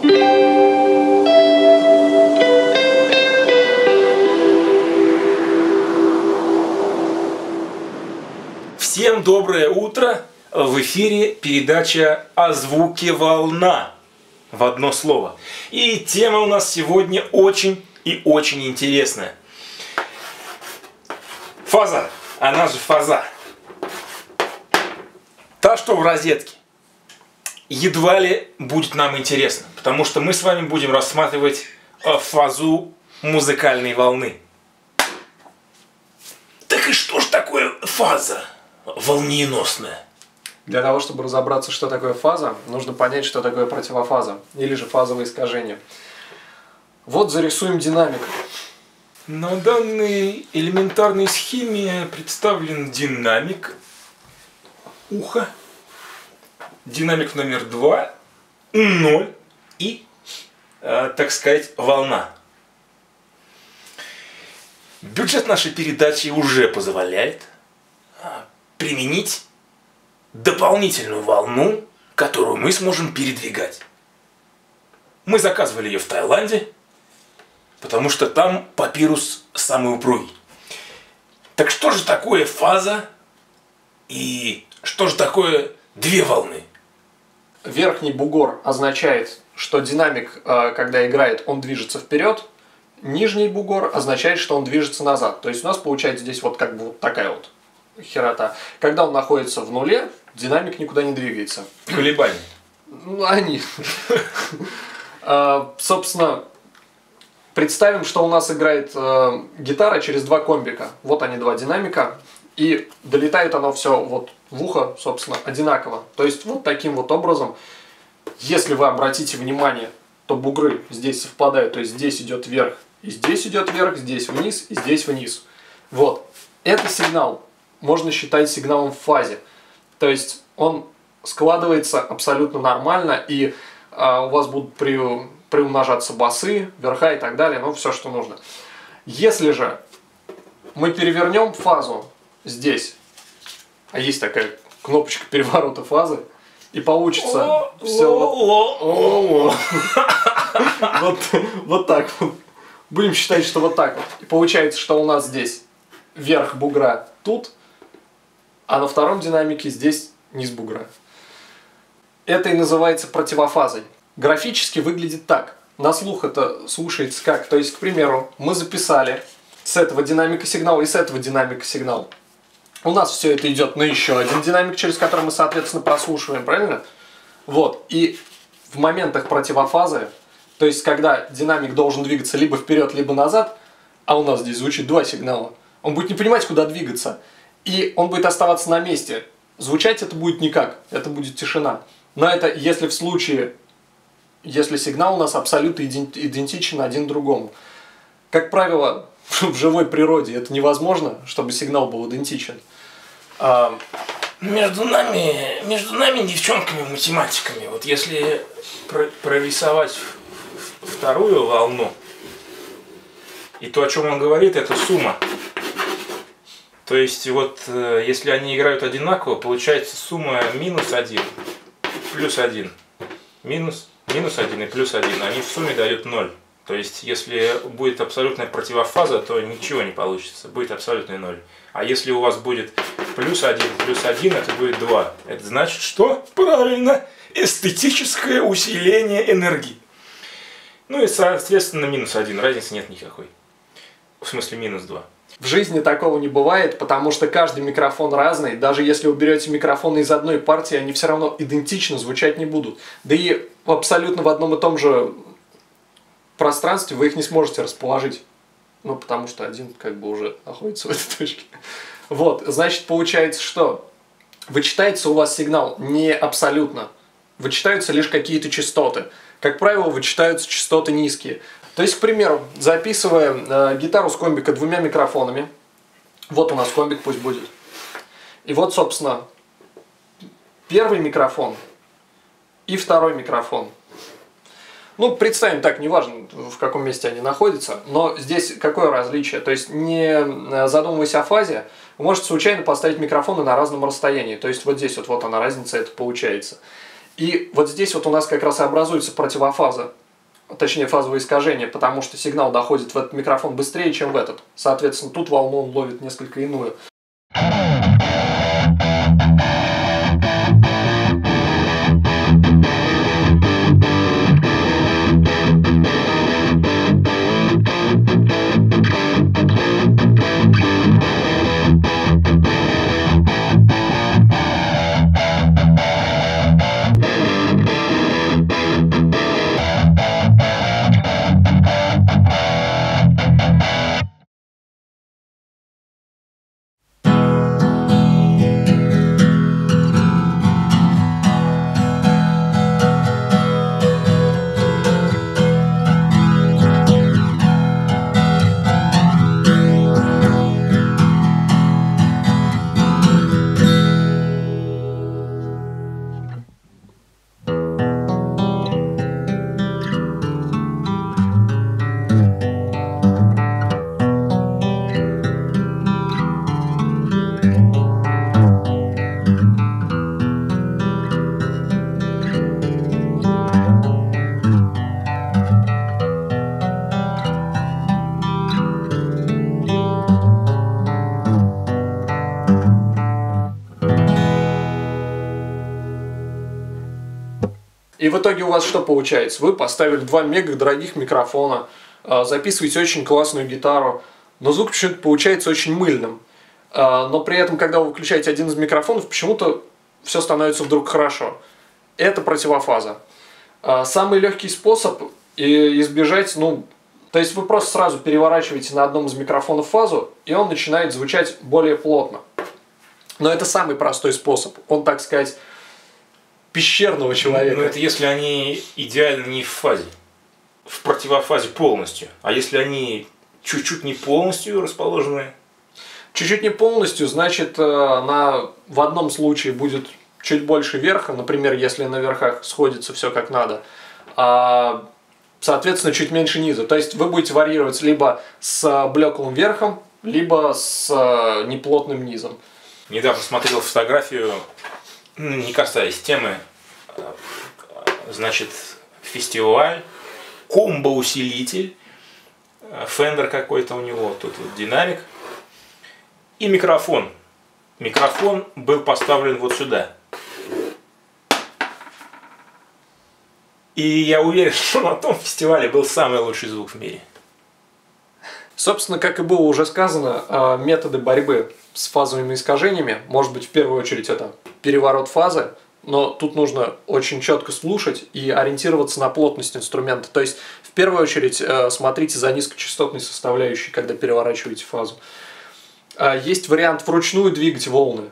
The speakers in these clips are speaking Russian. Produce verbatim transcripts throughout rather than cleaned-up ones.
Всем доброе утро! В эфире передача «О звуке волна» в одно слово. И тема у нас сегодня очень и очень интересная. Фаза, она же фаза. Та, что в розетке, едва ли будет нам интересно, потому что мы с вами будем рассматривать фазу музыкальной волны. Так и что же такое фаза волненосная? Для того, чтобы разобраться, что такое фаза, нужно понять, что такое противофаза, или же фазовое искажение. Вот зарисуем динамик. На данной элементарной схеме представлен динамик уха, динамик номер два, ноль и, э, так сказать, волна. Бюджет нашей передачи уже позволяет применить дополнительную волну, которую мы сможем передвигать. Мы заказывали ее в Таиланде, потому что там папирус самый упругий. Так что же такое фаза и что же такое две волны? Верхний бугор означает, что динамик, когда играет, он движется вперед. Нижний бугор означает, что он движется назад. То есть у нас получается здесь вот как бы вот такая вот херота. Когда он находится в нуле, динамик никуда не двигается. Колебания. Ну, они. Собственно, представим, что у нас играет гитара через два комбика. Вот они, два динамика. И долетает оно все вот в ухо, собственно, одинаково. То есть вот таким вот образом, если вы обратите внимание, то бугры здесь совпадают. То есть здесь идет вверх, и здесь идет вверх, здесь вниз, и здесь вниз. Вот. Это сигнал. Можно считать сигналом в фазе. То есть он складывается абсолютно нормально, и а, у вас будут при, приумножаться басы, верха и так далее, ну все, что нужно. Если же мы перевернем фазу здесь, а есть такая кнопочка переворота фазы, и получится все вот так вот. Будем считать, что вот так вот. И получается, что у нас здесь верх бугра тут, а на втором динамике здесь низ бугра. Это и называется противофазой. Графически выглядит так. На слух это слушается как. То есть, к примеру, мы записали с этого динамика сигнал и с этого динамика сигнал. У нас все это идет на еще один динамик, через который мы, соответственно, прослушиваем, правильно? Вот. И в моментах противофазы, то есть, когда динамик должен двигаться либо вперед, либо назад, а у нас здесь звучит два сигнала, он будет не понимать, куда двигаться. И он будет оставаться на месте. Звучать это будет никак, это будет тишина. Но это если в случае, если сигнал у нас абсолютно идентичен один другому. Как правило, в живой природе это невозможно, чтобы сигнал был идентичен. А... Между нами, между нами, девчонками, математиками, вот если прорисовать вторую волну, и то, о чем он говорит, это сумма. То есть, вот, если они играют одинаково, получается сумма минус один, плюс один. Минус, минус один и плюс один. Они в сумме дают ноль. То есть, если будет абсолютная противофаза, то ничего не получится. Будет абсолютный ноль. А если у вас будет плюс один, плюс один, это будет два. Это значит, что? Правильно! Эстетическое усиление энергии. Ну и, соответственно, минус один. Разницы нет никакой. В смысле, минус два. В жизни такого не бывает, потому что каждый микрофон разный. Даже если вы берете микрофоны из одной партии, они все равно идентично звучать не будут. Да и абсолютно в одном и том же пространстве вы их не сможете расположить. Ну, потому что один как бы уже находится в этой точке. Вот, значит, получается, что вычитается у вас сигнал не абсолютно. Вычитаются лишь какие-то частоты. Как правило, вычитаются частоты низкие. То есть, к примеру, записывая э, гитару с комбика двумя микрофонами, вот у нас комбик пусть будет, и вот, собственно, первый микрофон и второй микрофон. Ну, представим так, неважно, в каком месте они находятся, но здесь какое различие? То есть, не задумываясь о фазе, вы можете случайно поставить микрофоны на разном расстоянии. То есть, вот здесь вот, вот она разница, это получается. И вот здесь вот у нас как раз и образуется противофаза, точнее фазовое искажение, потому что сигнал доходит в этот микрофон быстрее, чем в этот. Соответственно, тут волну он ловит несколько иную. И в итоге у вас что получается? Вы поставили два мега дорогих микрофона, записываете очень классную гитару, но звук почему-то получается очень мыльным. Но при этом, когда вы выключаете один из микрофонов, почему-то все становится вдруг хорошо. Это противофаза. Самый легкий способ избежать, ну, то есть вы просто сразу переворачиваете на одном из микрофонов фазу, и он начинает звучать более плотно. Но это самый простой способ. Он, так сказать, пещерного человека. Ну, это если они идеально не в фазе, в противофазе полностью. А если они чуть-чуть не полностью расположены? Чуть-чуть не полностью, значит, на, в одном случае будет чуть больше верха, например, если на верхах сходится все как надо, а, соответственно, чуть меньше низа. То есть вы будете варьировать либо с блеклым верхом, либо с неплотным низом. Недавно смотрел фотографию, не касаясь темы, значит, фестиваль, комбо-усилитель, Fender какой-то у него, тут вот динамик и микрофон. Микрофон был поставлен вот сюда. И я уверен, что на том фестивале был самый лучший звук в мире. Собственно, как и было уже сказано, методы борьбы с фазовыми искажениями, может быть, в первую очередь это переворот фазы, но тут нужно очень четко слушать и ориентироваться на плотность инструмента. То есть, в первую очередь, смотрите за низкочастотной составляющей, когда переворачиваете фазу. Есть вариант вручную двигать волны,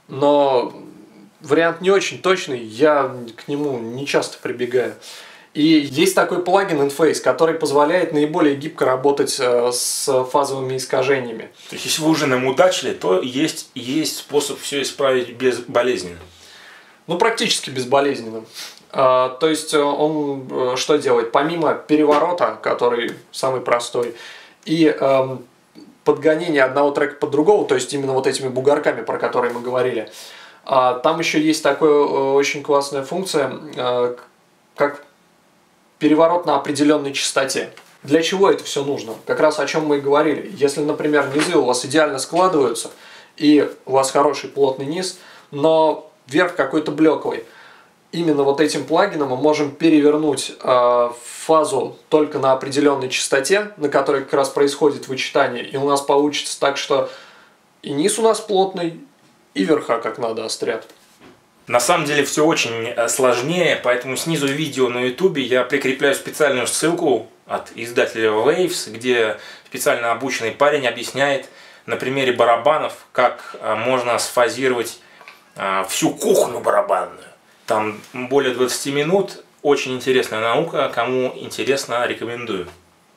но вариант не очень точный, я к нему не часто прибегаю. И есть такой плагин Enphase, который позволяет наиболее гибко работать с фазовыми искажениями. То есть, если вы уже намудачили, то есть, есть способ все исправить безболезненно. Ну, практически безболезненно. То есть, он что делает? Помимо переворота, который самый простой, и подгонения одного трека под другого, то есть, именно вот этими бугорками, про которые мы говорили, там еще есть такая очень классная функция, как переворот на определенной частоте. Для чего это все нужно? Как раз о чем мы и говорили. Если, например, низы у вас идеально складываются, и у вас хороший плотный низ, но верх какой-то блеклый, именно вот этим плагином мы можем перевернуть э, фазу только на определенной частоте, на которой как раз происходит вычитание, и у нас получится так, что и низ у нас плотный, и верха как надо острят. На самом деле все очень сложнее, поэтому снизу видео на ютубе я прикрепляю специальную ссылку от издателя Waves, где специально обученный парень объясняет на примере барабанов, как можно сфазировать всю кухню барабанную. Там более двадцати минут, очень интересная наука, кому интересно, рекомендую.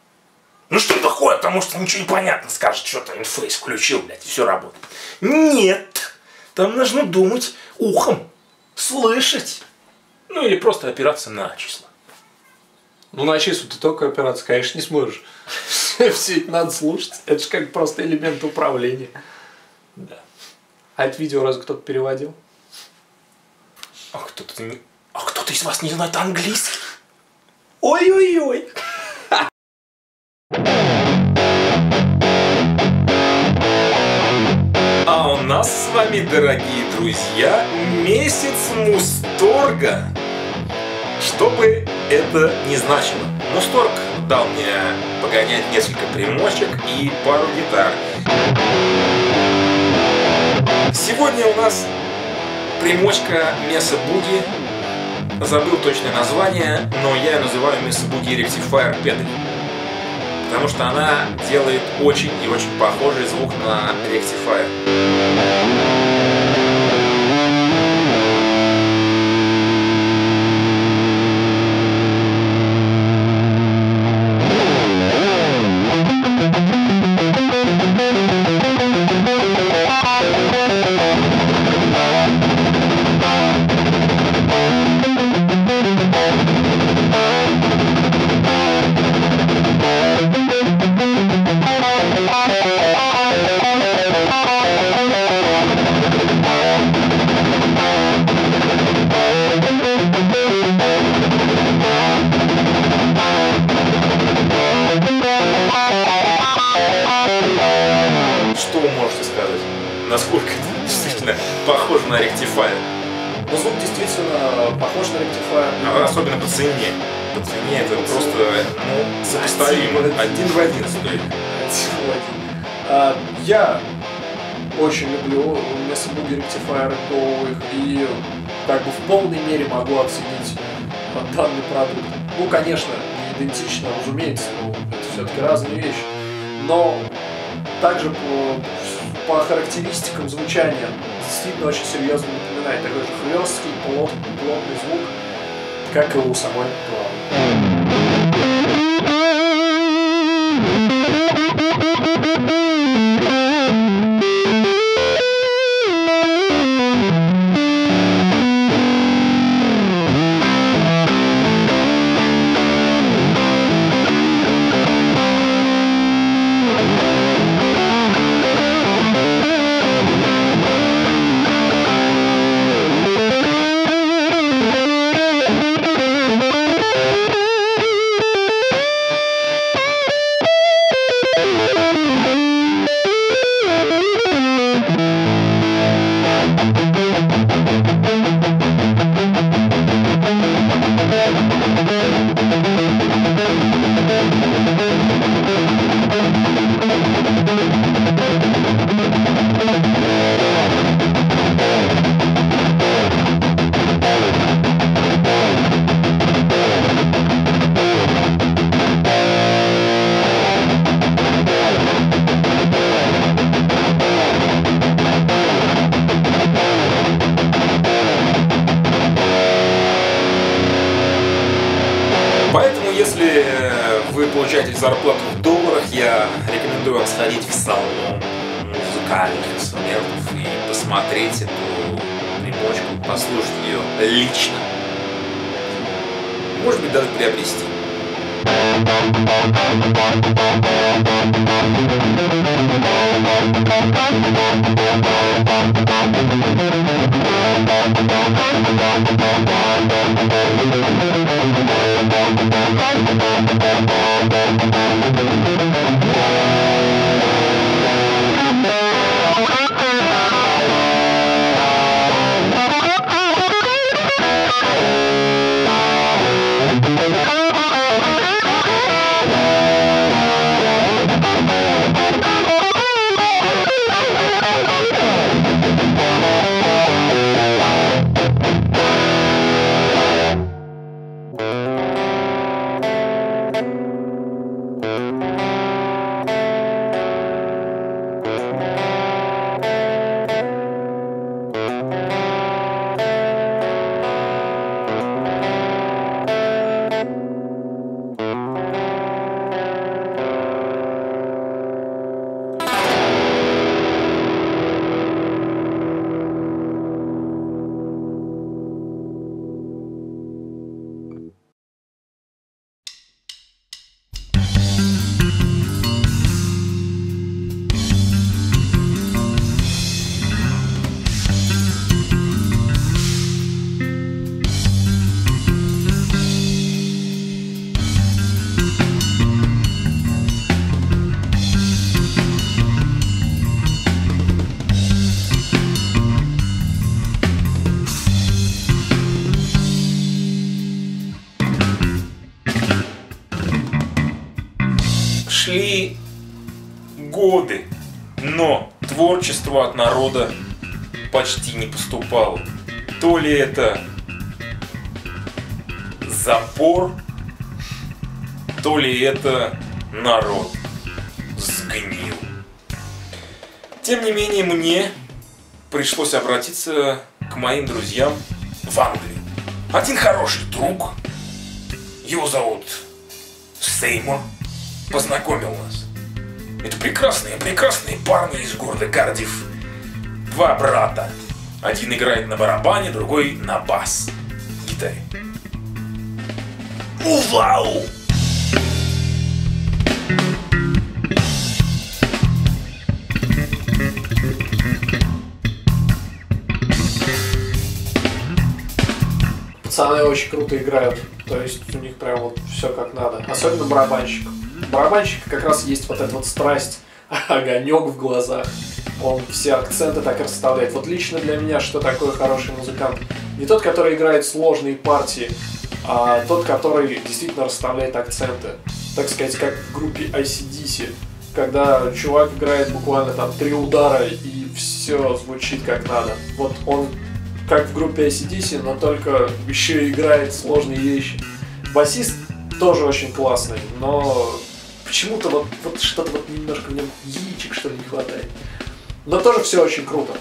Ну что такое, потому что ничего не понятно, скажет, что-то Enphase включил, блядь, и все работает. Нет, там нужно думать ухом. Слышать. Ну или просто опираться на числа. Ну на числа ты только опираться, конечно, не сможешь. Все это надо слушать. Это же как просто элемент управления. Да. А это видео разве кто-то переводил? А кто-то не... А кто кто из вас не знает английский? Ой-ой-ой. А у нас с вами, дорогие друзья, месяц Мусторга. Что бы это ни значило. Мусторг дал мне погонять несколько примочек и пару гитар. Сегодня у нас примочка Mesa Boogie. Забыл точное название, но я ее называю Mesa Boogie Rectifier Pedal. Потому что она делает очень и очень похожий звук на Rectifier. Что вы можете сказать? Насколько это действительно похоже на Rectifier? Ну, звук действительно похож на Rectifier. А особенно по цене. По цене это просто ну, сопоставимо. Один в один стоит. А, я очень люблю Mesa Boogie Rectifier Go и как бы в полной мере могу оценить данный продукт. Ну, конечно, не идентично, разумеется, но это все-таки разные вещи. Но также по, по характеристикам звучания действительно очень серьезно напоминает такой же хлесткий, плот, плотный звук, как и у самой главы. Поэтому, если вы получаете зарплату в долларах, я рекомендую вам сходить в салон музыкальных инструментов и посмотреть эту примочку, послушать ее лично. Может быть, даже приобрести. Шли годы, но творчество от народа почти не поступало. То ли это запор, то ли это народ сгнил. Тем не менее, мне пришлось обратиться к моим друзьям в Англии. Один хороший друг, его зовут Сеймур, познакомил нас. Это прекрасные, прекрасные парни из города Кардифф. Два брата. Один играет на барабане, другой на бас гитаре. Вау! Пацаны очень круто играют, то есть у них прям вот все как надо. Особенно барабанщик. Барабанщик как раз есть вот эта вот страсть, огонек в глазах. Он все акценты так расставляет. Вот лично для меня, что такое хороший музыкант? Не тот, который играет сложные партии, а тот, который действительно расставляет акценты. Так сказать, как в группе эй си ди си, когда чувак играет буквально там три удара и все звучит как надо. Вот он как в группе эй си ди си, но только еще и играет сложные вещи. Басист тоже очень классный, но почему-то вот, вот что-то вот немножко в нем яичек, что ли, не хватает. Но тоже все очень круто.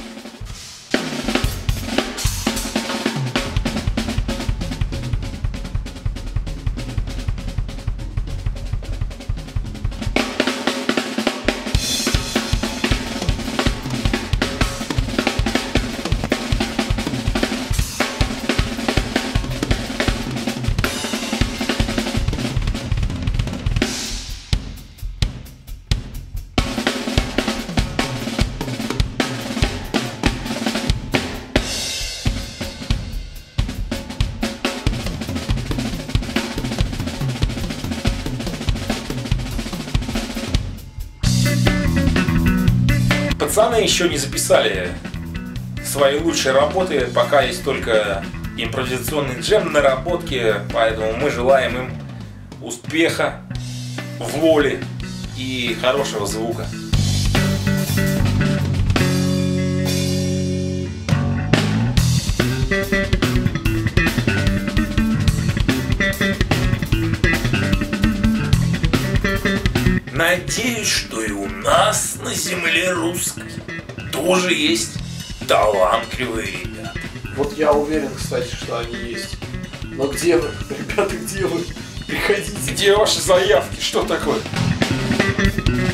Пацаны еще не записали свои лучшие работы, пока есть только импровизационный джем на наработке, поэтому мы желаем им успеха, воли и хорошего звука. Надеюсь, что и у нас на земле русской тоже есть талантливые ребята. Вот я уверен, кстати, что они есть. Но где вы? Ребята, где вы? Приходите. Где ваши заявки? Что такое?